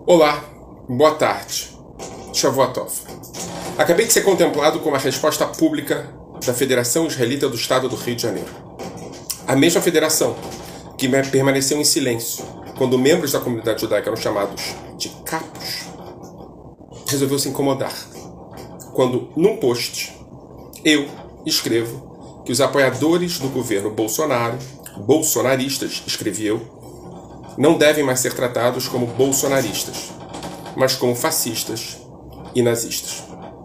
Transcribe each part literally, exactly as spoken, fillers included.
Olá, boa tarde. Shavuot. Acabei de ser contemplado com uma resposta pública da Federação Israelita do Estado do Rio de Janeiro. A mesma federação que permaneceu em silêncio quando membros da comunidade judaica eram chamados de capos, resolveu se incomodar quando, num post, eu escrevo que os apoiadores do governo Bolsonaro, bolsonaristas, escrevi eu, não devem mais ser tratados como bolsonaristas, mas como fascistas e nazistas.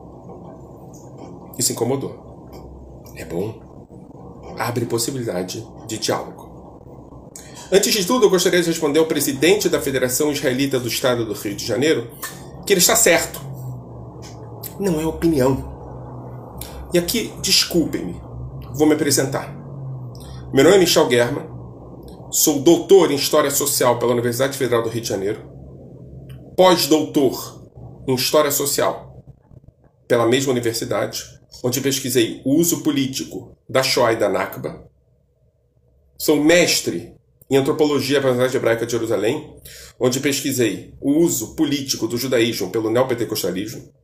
Isso incomodou. É bom. Abre possibilidade de diálogo. Antes de tudo, eu gostaria de responder ao presidente da Federação Israelita do Estado do Rio de Janeiro que ele está certo. Não é opinião. E aqui, desculpem-me, vou me apresentar. Meu nome é Michel German. Sou doutor em História Social pela Universidade Federal do Rio de Janeiro, pós-doutor em História Social pela mesma universidade, onde pesquisei o uso político da Shoah e da Nakba. Sou mestre em Antropologia pela Universidade Hebraica de Jerusalém, onde pesquisei o uso político do judaísmo pelo neopentecostalismo.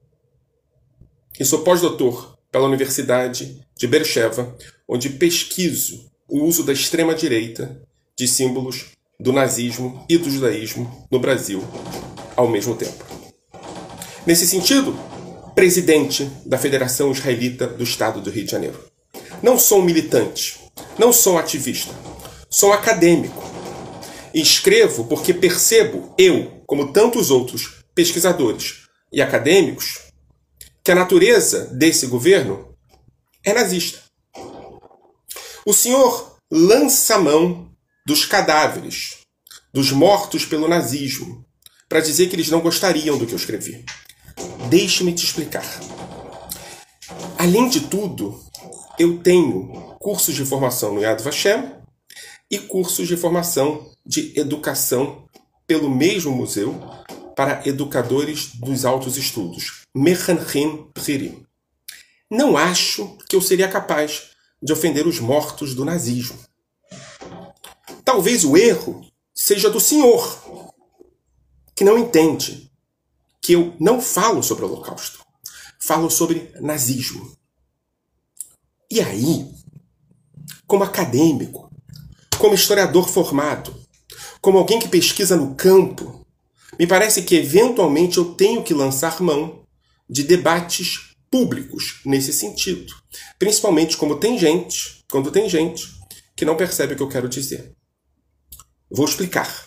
E sou pós-doutor pela Universidade de Beersheba, onde pesquiso o uso da extrema-direita de símbolos do nazismo e do judaísmo no Brasil ao mesmo tempo. Nesse sentido, presidente da Federação Israelita do Estado do Rio de Janeiro. Não sou um militante, não sou um ativista, sou um acadêmico. E escrevo porque percebo, eu, como tantos outros pesquisadores e acadêmicos, que a natureza desse governo é nazista. O senhor lança a mão dos cadáveres, dos mortos pelo nazismo, para dizer que eles não gostariam do que eu escrevi. Deixe-me te explicar. Além de tudo, eu tenho cursos de formação no Yad Vashem e cursos de formação de educação pelo mesmo museu para educadores dos altos estudos, Mechanchim Bchirim. Não acho que eu seria capaz de ofender os mortos do nazismo. Talvez o erro seja do senhor, que não entende que eu não falo sobre o Holocausto, falo sobre nazismo. E aí, como acadêmico, como historiador formado, como alguém que pesquisa no campo, me parece que eventualmente eu tenho que lançar mão de debates públicos nesse sentido. Principalmente como tem gente, quando tem gente que não percebe o que eu quero dizer. Vou explicar.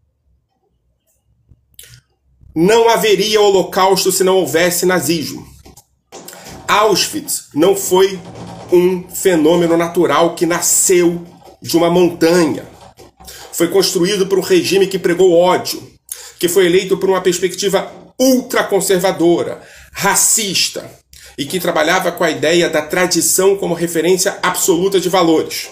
Não haveria holocausto se não houvesse nazismo. Auschwitz não foi um fenômeno natural que nasceu de uma montanha. Foi construído por um regime que pregou ódio, que foi eleito por uma perspectiva ultraconservadora, racista, e que trabalhava com a ideia da tradição como referência absoluta de valores.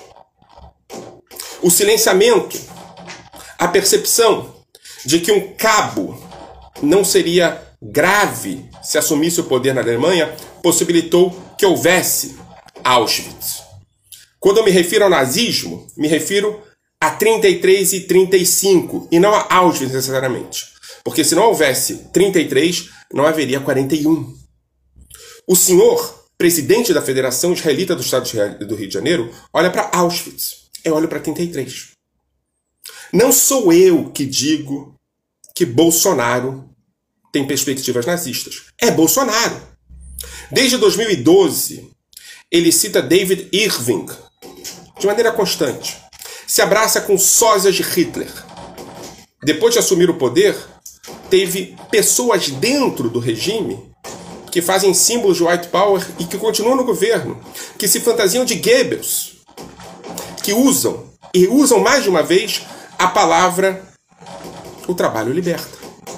O silenciamento, a percepção de que um cabo não seria grave se assumisse o poder na Alemanha, possibilitou que houvesse Auschwitz. Quando eu me refiro ao nazismo, me refiro a trinta e três e trinta e cinco, e não a Auschwitz necessariamente. Porque se não houvesse trinta e três, não haveria quarenta e um. O senhor, presidente da Federação Israelita do Estado do Rio de Janeiro, olha para Auschwitz. Eu olho para trinta e três. Não sou eu que digo que Bolsonaro tem perspectivas nazistas. É Bolsonaro. Desde dois mil e doze, ele cita David Irving de maneira constante. Se abraça com sósias de Hitler. Depois de assumir o poder, teve pessoas dentro do regime que fazem símbolos de white power e que continuam no governo, que se fantasiam de Goebbels, que usam, e usam mais de uma vez, a palavra o trabalho liberta.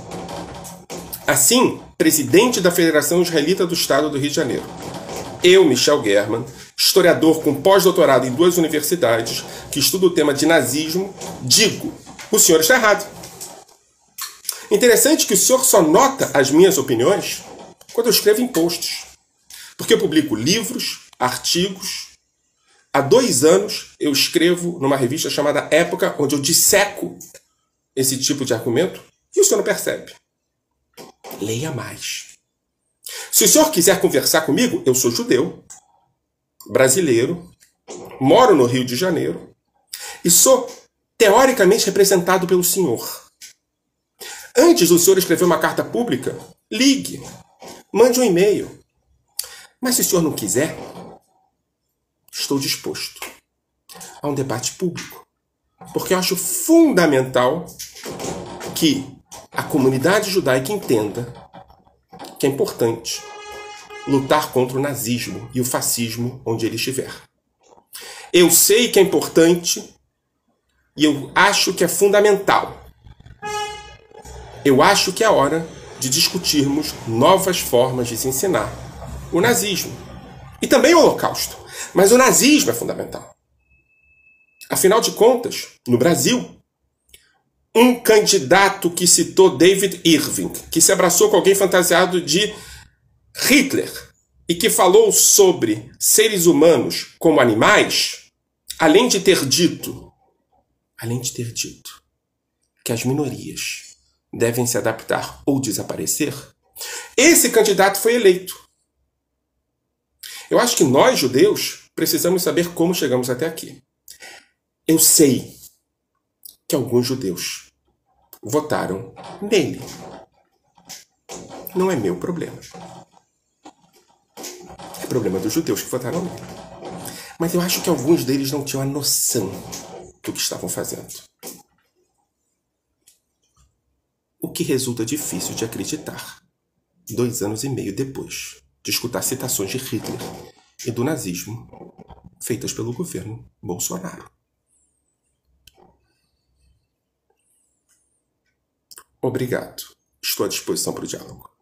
Assim, presidente da Federação Israelita do Estado do Rio de Janeiro, eu, Michel German, historiador com pós-doutorado em duas universidades, que estuda o tema de nazismo, digo, o senhor está errado. Interessante que o senhor só nota as minhas opiniões quando eu escrevo em posts. Porque eu publico livros, artigos. Há dois anos eu escrevo numa revista chamada Época, onde eu disseco esse tipo de argumento. E o senhor não percebe? Leia mais. Se o senhor quiser conversar comigo, eu sou judeu, brasileiro, moro no Rio de Janeiro e sou teoricamente representado pelo senhor. Antes do senhor escrever uma carta pública, ligue, mande um e-mail. Mas se o senhor não quiser, estou disposto a um debate público. Porque eu acho fundamental que a comunidade judaica entenda que é importante lutar contra o nazismo e o fascismo onde ele estiver. Eu sei que é importante e eu acho que é fundamental. Eu acho que é hora de discutirmos novas formas de se ensinar o nazismo e também o Holocausto. Mas o nazismo é fundamental. Afinal de contas, no Brasil, um candidato que citou David Irving, que se abraçou com alguém fantasiado de Hitler e que falou sobre seres humanos como animais, além de ter dito, além de ter dito que as minorias devem se adaptar ou desaparecer, esse candidato foi eleito. Eu acho que nós, judeus, precisamos saber como chegamos até aqui. Eu sei que alguns judeus votaram nele. Não é meu problema. É problema dos judeus que votaram nele. Mas eu acho que alguns deles não tinham a noção do que estavam fazendo. O que resulta difícil de acreditar, dois anos e meio depois de escutar citações de Hitler e do nazismo feitas pelo governo Bolsonaro. Obrigado. Estou à disposição para o diálogo.